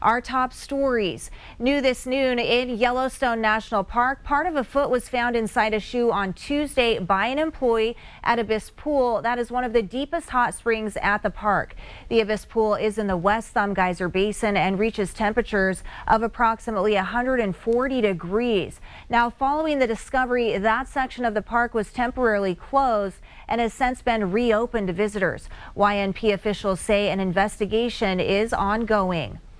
Our top stories. New this noon in Yellowstone National Park, part of a foot was found inside a shoe on Tuesday by an employee at Abyss Pool. That is one of the deepest hot springs at the park. The Abyss Pool is in the West Thumb Geyser Basin and reaches temperatures of approximately 140 degrees. Now, following the discovery, that section of the park was temporarily closed and has since been reopened to visitors. YNP officials say an investigation is ongoing.